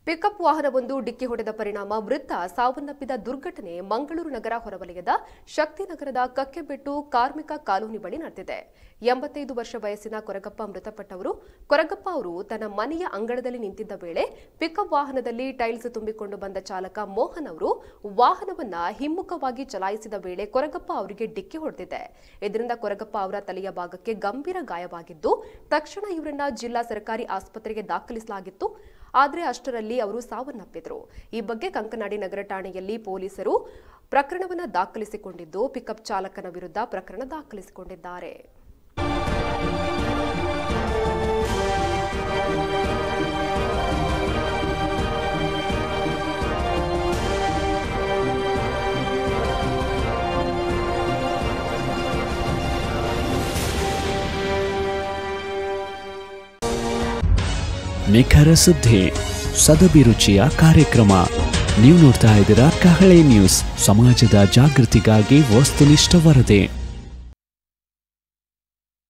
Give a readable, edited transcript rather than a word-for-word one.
Pickup ವಾಹನವೊಂದು ಡಿಕ್ಕಿ ಹೊಡೆದ ಪರಿಣಾಮ ವೃದ್ಧ ಸಾವನ್ನಪ್ಪಿದ ದುರ್ಘಟನೆ ಮಂಗಳೂರು ನಗರ ಹೊರವಲಯದ ಶಕ್ತಿನಗರದ ಕಕ್ಕೆಬೆಟ್ಟು ಕಾರ್ಮಿಕ ಕಾಲೋನಿ ಬಳಿ ನಡೆದಿದೆ. 85 ವರ್ಷ ವಯಸ್ಸಿನ ಕೊರಗಪ್ಪ ಮೃತಪಟ್ಟವರು. ಕೊರಗಪ್ಪ ಅವರು ತನ್ನ ಮನೆಯ ಅಂಗಳದಲ್ಲಿ ನಿಂತಿದ್ದ ವೇಳೆ ಪಿಕಪ್ ವಾಹನದಲ್ಲಿ ಟೈಲ್ಸ್ ತುಂಬಿಕೊಂಡು ಬಂದ ಚಾಲಕ ಮೋಹನ್ ಅವರು ವಾಹನವನ್ನ ಹಿಮ್ಮುಖವಾಗಿ ಚಲಾಯಿಸಿದ ವೇಳೆ ಕೊರಗಪ್ಪ ಅವರಿಗೆ ಡಿಕ್ಕಿ ಹೊಡೆದಿದೆ. ಇದರಿಂದ ಕೊರಗಪ್ಪ ಅವರ ತಲೆಯ ಭಾಗಕ್ಕೆ ಗಂಭೀರ ಗಾಯವಾಗಿದ್ದು ತಕ್ಷಣ ಇವರನ್ನ ಜಿಲ್ಲಾ ಸರ್ಕಾರಿ ಆಸ್ಪತ್ರೆಗೆ ದಾಖಲಿಸಲಾಗಿತ್ತು. ಆದರೆ ಅಷ್ಟರಲ್ಲಿ ಅವರು ಸಾವನ್ನಪ್ಪಿದರು. ಈ ಬಗ್ಗೆ ಕಂಕನಾಡಿ ನಗರ ಠಾಣೆಯಲ್ಲಿ ಪೊಲೀಸರು ಪ್ರಕರಣವನ್ನು ದಾಖಲಿಸಿಕೊಂಡಿದ್ದು ಪಿಕಪ್ ಚಾಲಕನ ವಿರುದ್ಧ ಪ್ರಕರಣ ದಾಖಲಿಸಿಕೊಂಡಿದ್ದಾರೆ. ನಿಖರ ಸುದ್ದಿ, ಸದಭಿರುಚಿಯ ಕಾರ್ಯಕ್ರಮ. ನೀವು ನೋಡ್ತಾ ಇದ್ದೀರಾ ಕಹಳೆ ನ್ಯೂಸ್, ಸಮಾಜದ ಜಾಗೃತಿಗಾಗಿ ವಸ್ತುನಿಷ್ಠ ವರದಿ.